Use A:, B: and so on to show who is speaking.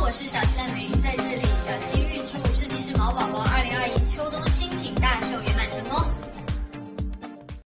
A: 我是小新的美云，在这里小新预祝设计师毛宝宝2021秋冬